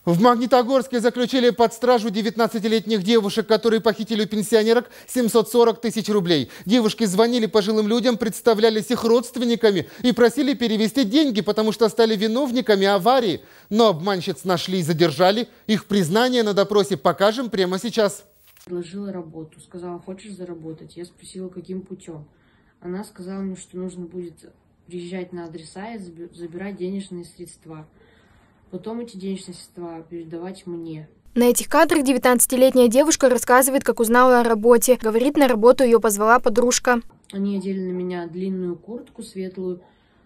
В Магнитогорске заключили под стражу 19-летних девушек, которые похитили у пенсионерок 740 тысяч рублей. Девушки звонили пожилым людям, представлялись их родственниками и просили перевести деньги, потому что стали виновниками аварии. Но обманщиц нашли и задержали. Их признание на допросе покажем прямо сейчас. Предложила работу, сказала: хочешь заработать? Я спросила, каким путем. Она сказала мне, что нужно будет приезжать на адреса и забирать денежные средства. Потом эти денежные средства передавать мне. На этих кадрах 19-летняя девушка рассказывает, как узнала о работе. Говорит, на работу ее позвала подружка. Они одели на меня длинную куртку светлую,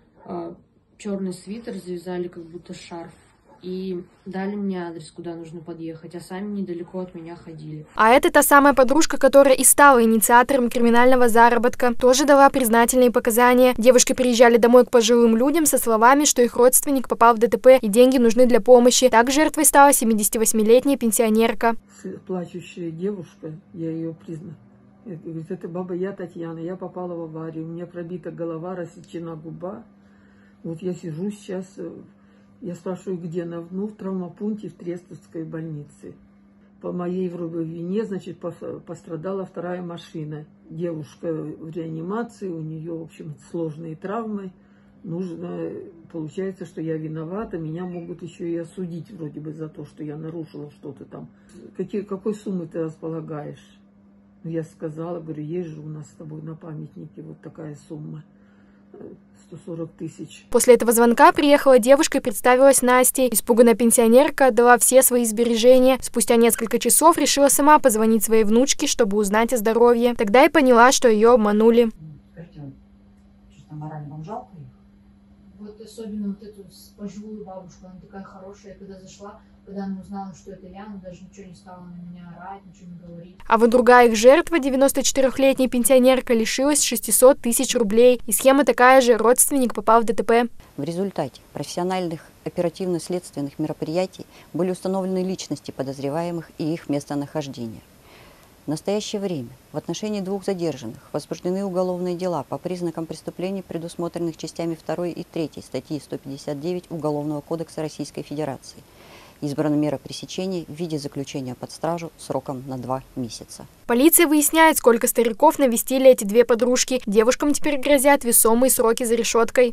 черный свитер, завязали как будто шарф. И дали мне адрес, куда нужно подъехать, а сами недалеко от меня ходили. А это та самая подружка, которая и стала инициатором криминального заработка. Тоже дала признательные показания. Девушки приезжали домой к пожилым людям со словами, что их родственник попал в ДТП и деньги нужны для помощи. Так жертвой стала 78-летняя пенсионерка. Плачущая девушка, я ее признаю. Говорит: это баба я, Татьяна, я попала в аварию, у меня пробита голова, рассечена губа. Вот я сижу сейчас... Я спрашиваю, где она? Ну, в травмопункте в Трестовской больнице. По моей вроде вине, значит, пострадала вторая машина. Девушка в реанимации, у нее, в общем, сложные травмы. Нужно, получается, что я виновата, меня могут еще и осудить вроде бы за то, что я нарушила что-то там. Какой суммы ты располагаешь? Ну, я сказала, говорю, есть же у нас с тобой на памятнике вот такая сумма. 140 тысяч. После этого звонка приехала девушка и представилась Настей. Испуганная пенсионерка отдала все свои сбережения. Спустя несколько часов решила сама позвонить своей внучке, чтобы узнать о здоровье. Тогда и поняла, что ее обманули. Скажите, честно, морально вам жалко их? Вот особенно вот эту пожилую бабушку, она такая хорошая, когда зашла, когда она узнала, что это я, она даже ничего не стала на меня орать, ничего не говорить. А вот другая их жертва, 94-летняя пенсионерка, лишилась 600 тысяч рублей. И схема такая же, родственник попал в ДТП. В результате профессиональных оперативно-следственных мероприятий были установлены личности подозреваемых и их местонахождение. В настоящее время в отношении двух задержанных возбуждены уголовные дела по признакам преступлений, предусмотренных частями 2 и 3 статьи 159 Уголовного кодекса Российской Федерации. Избрана мера пресечения в виде заключения под стражу сроком на 2 месяца. Полиция выясняет, сколько стариков навестили эти две подружки. Девушкам теперь грозят весомые сроки за решеткой.